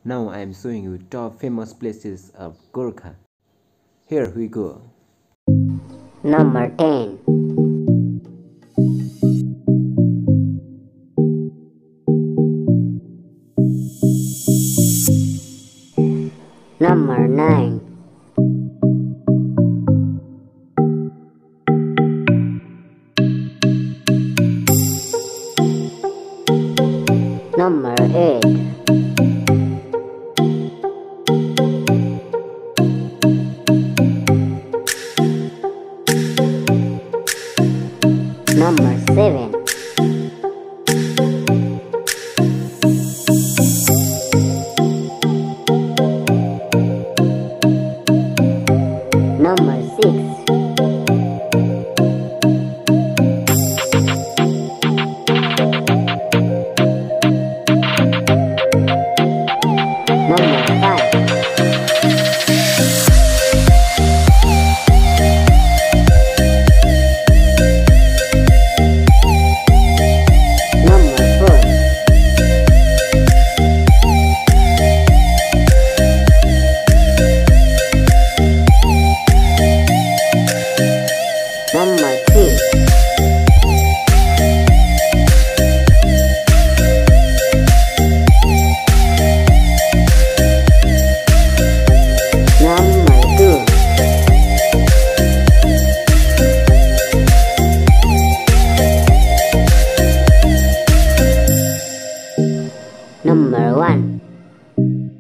Now I am showing you top famous places of Gorkha. Here we go. Number 10. Number 9. Number 8. Number 7. Number 6. Number 5. Number 4. Number 3. Number 2. Number 1.